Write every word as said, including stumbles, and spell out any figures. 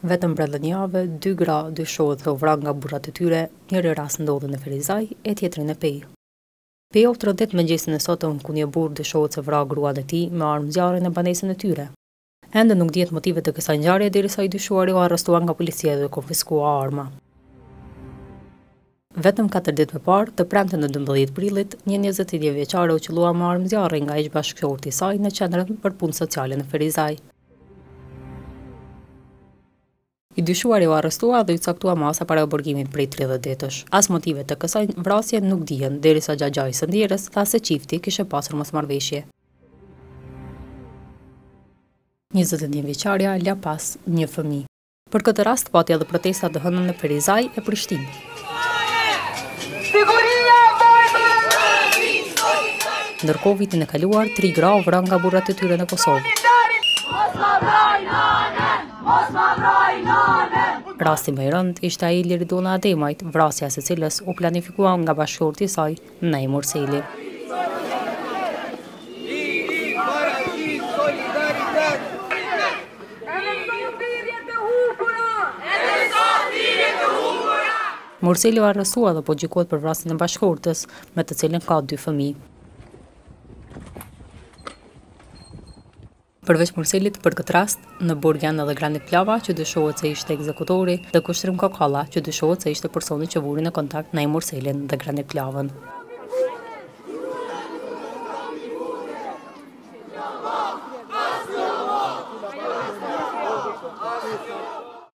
Vetëm brenda një jave, dy gra dyshohet se u vran nga burrat e tyre, njëri rast ndodhi në Ferizaj e tjetri në Pejë. Pejë tridhjetë mëngjesin e sotëm ku një burr dyshohet se vra gruan e tij me armë zjarre në banesën e tyre. Ende nuk dihet motivet të kësaj ngjarje derisa i dyshuari u arrestuar nga policia dhe konfiskua arma. Vetëm katër ditë më parë, të premten në dymbëdhjetë prillit, një njëzet e një vjeçare u qellua me armë zjarre nga ish bashkëshorti i saj në qendrën për punë sociale në Ferizaj. I dyshuari u arrestua dhe i caktua masa para oburgimit prej tridhjetë ditësh. As motivet të kësaj vrasje nuk dihen, derisa xhaxhai së ndjerës tha se çifti kishte pasur mosmarrëveshje. njëzet e një vjeçaria la pas një fëmijë. Për këtë rast pati edhe protesta të hënën në Ferizaj e Prishtinës. Ndërkohë vitin e kaluar, tri gra u vran nga burrat e tyre në Kosovë. Rasti më i rënd ishte ai Liridona Ademajt, vrasja së cilës u planifikua nga bashkëshorti i saj, Nej Murseli. Murseli u arrestua dhe po gjykohet për vrasjen e bashkëshortës, me të cilën ka dy fëmijë. Përveç Murselit, për këtë rast, në burg janë edhe Grani Plava, që dyshohet se ishte ekzekutori, dhe Kushtrim Kokalla, që dyshohet se ishte personi që vuri në kontakt Nej Murselin dhe Grani Plavën.